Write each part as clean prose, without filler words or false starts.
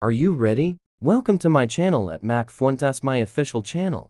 Are you ready? Welcome to my channel at Mac Fuentes, my official channel.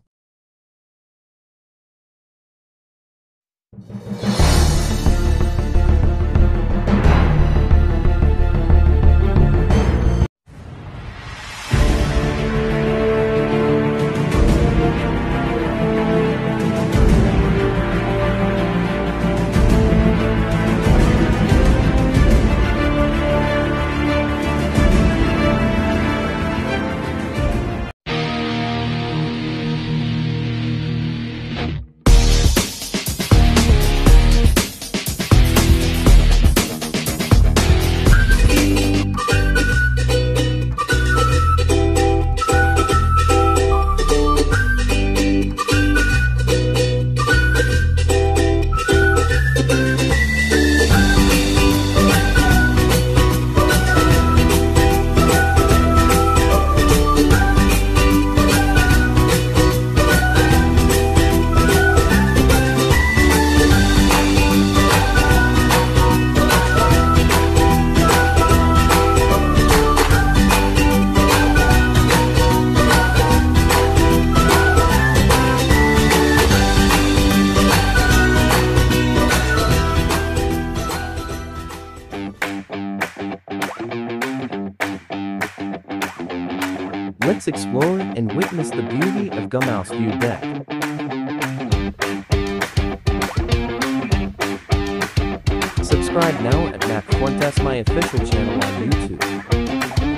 Let's explore and witness the beauty of Gumhouse View Deck. Subscribe now at Mac Fuentes, my official channel on YouTube.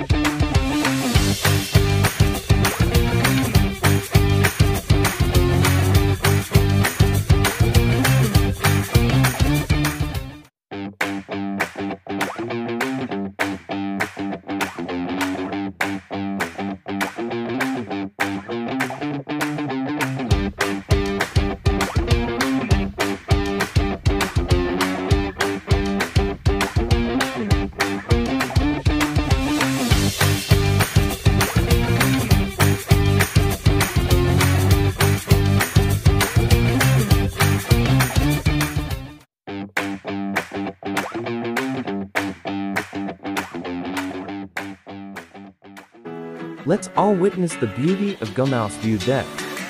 Let's all witness the beauty of Gumhouse View Deck.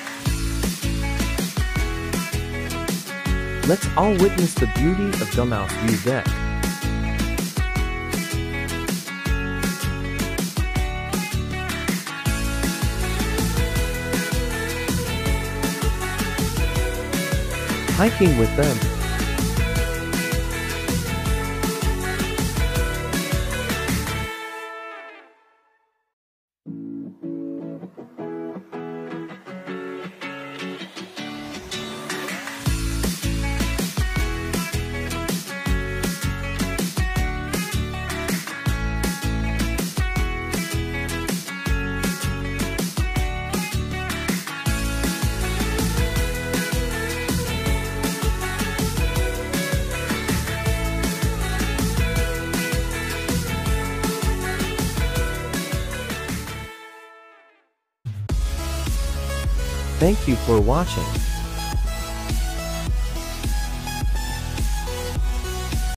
Let's all witness the beauty of Gumhouse View Deck. Hiking with them. Thank you for watching.